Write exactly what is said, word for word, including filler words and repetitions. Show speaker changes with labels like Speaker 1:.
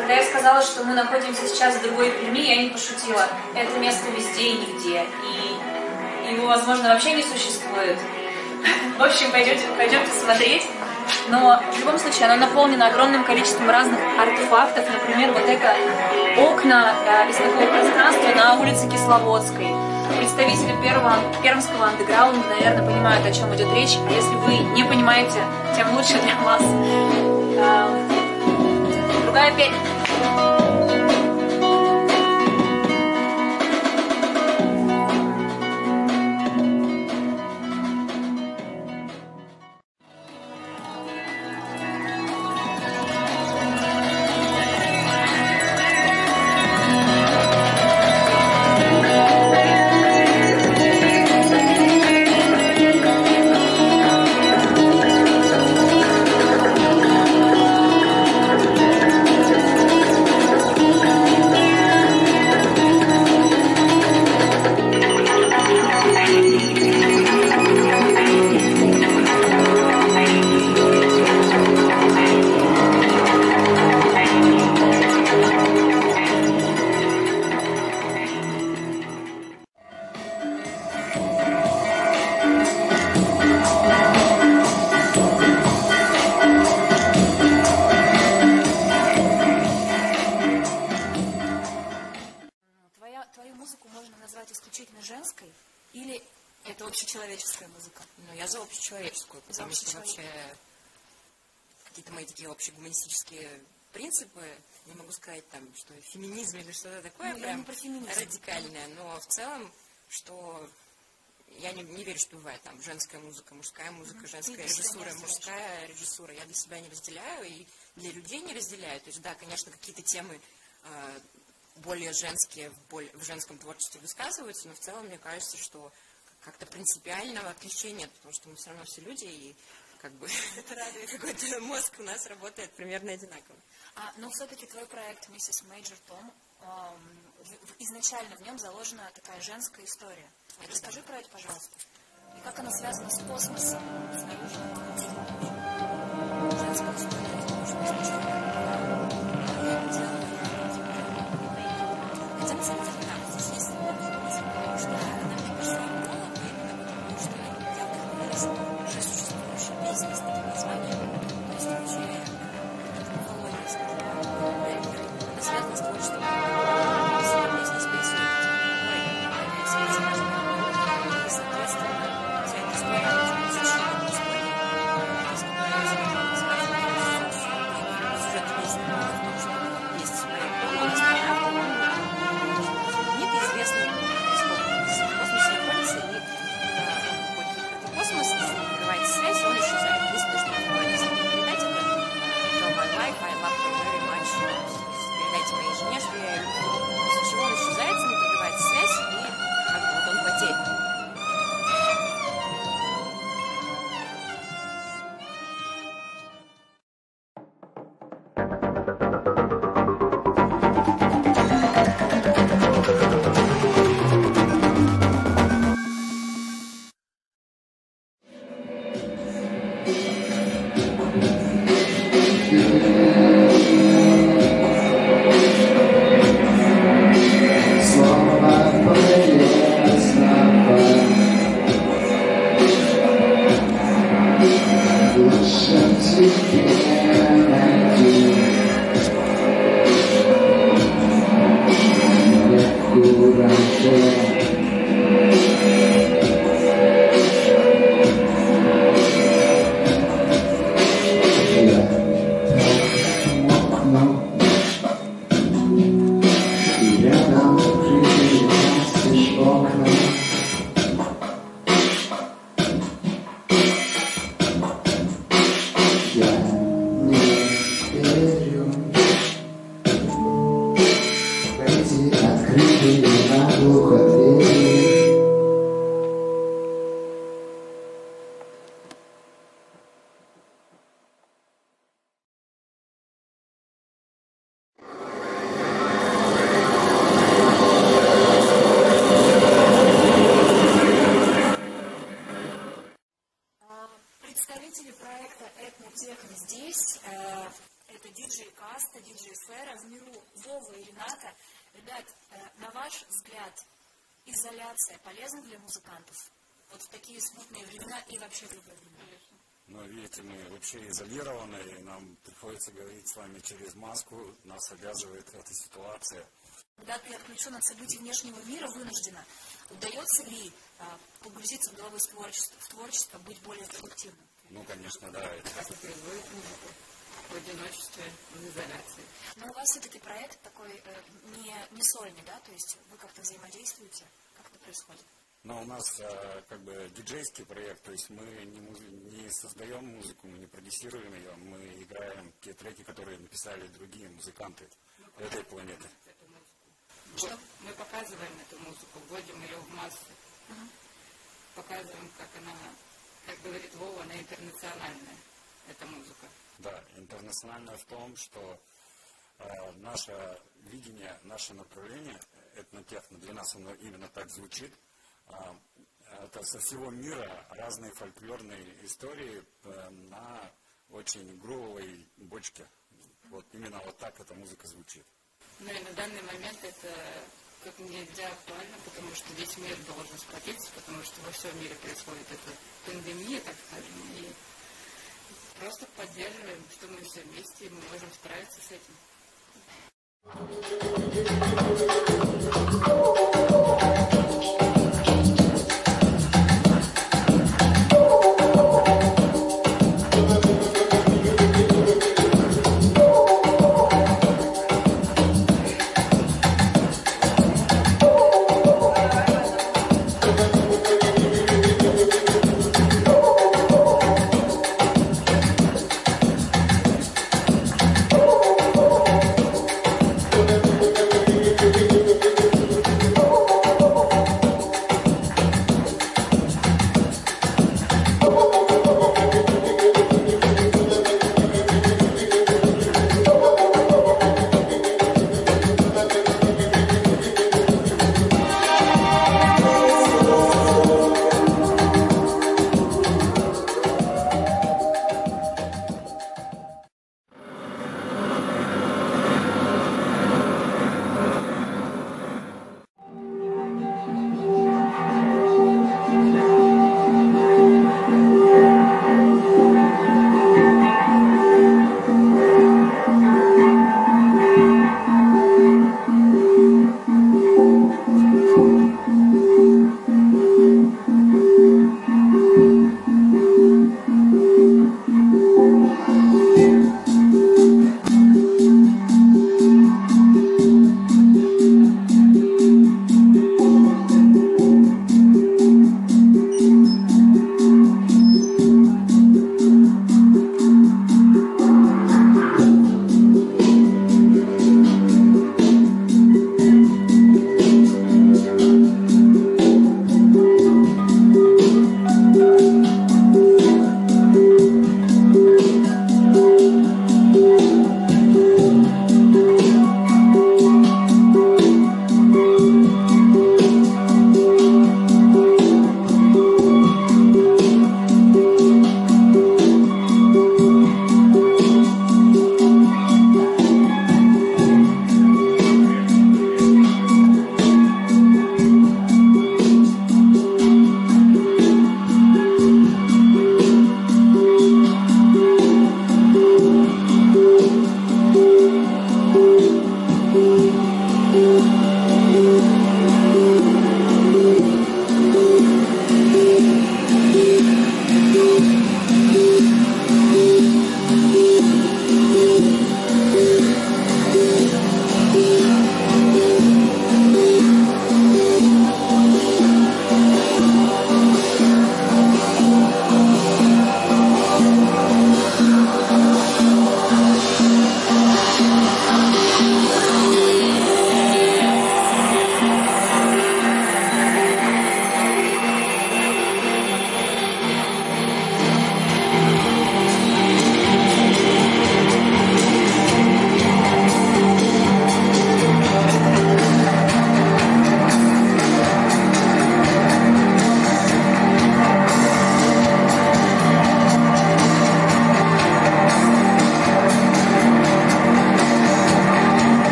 Speaker 1: Когда я сказала, что мы находимся сейчас в другой Перми, я не пошутила. Это место везде и нигде. И его, возможно, вообще не существует. В общем, пойдемте, пойдемте смотреть. Но в любом случае оно наполнено огромным количеством разных артефактов. Например, вот это окна да, из такого пространства на улице Кисловодской. Представители первого, пермского андеграунда, наверное, понимают, о чем идет речь. А если вы не понимаете, тем лучше для вас. Другая песня.
Speaker 2: исключительно женской или это общечеловеческая музыка?
Speaker 3: Ну, я за общечеловеческую, потому что вообще какие-то мои такие общегуманистические принципы, не могу сказать там, что феминизм или что-то такое,
Speaker 2: ну,
Speaker 3: прям
Speaker 2: не
Speaker 3: радикальное, но в целом, что я не, не верю, что бывает там женская музыка, мужская музыка, женская
Speaker 2: Ты
Speaker 3: режиссура, мужская режиссура. Я для себя не разделяю и для людей не разделяю. То есть, да, конечно, какие-то темы э, более женские в, более, в женском творчестве высказываются, но в целом мне кажется, что как-то принципиального отличия нет, потому что мы все равно все люди, и как бы какой-то мозг у нас работает примерно одинаково.
Speaker 2: А, но все-таки твой проект «Миссис Мейджор Том», изначально в нем заложена такая женская история. Расскажи про это, пожалуйста. И как она связана с космосом снаружи? Женская история, может быть, хотя на самом деле, да, здесь есть потому что она мне пришла в голову, потому что я вдохновилась уже существующей песней с таким названием, то есть вообще мифология с этим. Это связано с творчеством песни Space Oddity, и, соответственно, вся эта история должна быть зачитана история, из которой связана с сюжетом песни, в том, что есть моя дома, знаменитый, известный в космосе находится, и он входит в космос, если не прерывается связь, он исчезает. Единственное, что можно говорить, передать, это tell my wife, I love her very much, передайте моей жене, что я ее люблю. После чего он исчезает, не прерывается связь, и как бы вот он потерян.
Speaker 4: это диджей Каста, диджей Фера, в миру Вова и Рената. Ребят, на ваш взгляд, изоляция полезна для музыкантов? Вот в такие смутные времена и вообще в любое время?
Speaker 5: Но видите, мы вообще изолированы, и нам приходится говорить с вами через маску, нас обязывает эта ситуация.
Speaker 4: Когда ты отключен от событий внешнего мира вынужденно, удается ли а, погрузиться в голову в творчество, в творчество, быть более продуктивным?
Speaker 5: Ну, конечно, да. Это
Speaker 3: как и производит музыку в одиночестве, в изоляции.
Speaker 4: Но у вас все-таки проект такой э, не, не сольный, да? То есть вы как-то взаимодействуете? Как это происходит?
Speaker 5: Но у нас э, как бы диджейский проект, то есть мы не, муз... не создаем музыку, мы не продюсируем ее, мы играем те треки, которые написали другие музыканты мы этой планеты.
Speaker 3: Эту музыку. Мы показываем эту музыку, вводим ее в массы, uh-huh. показываем, как она, как говорит Вова, она интернациональная, эта музыка.
Speaker 5: Да, интернациональная в том, что э, наше видение, наше направление, этнотехно, для нас оно именно так звучит. Это со всего мира разные фольклорные истории на очень грувовой бочке. Вот именно вот так эта музыка звучит.
Speaker 3: Ну и на данный момент это как нельзя актуально, потому что весь мир должен сплотиться, потому что во всем мире происходит эта пандемия, так скажем, и просто поддерживаем, что мы все вместе, и мы можем справиться с этим.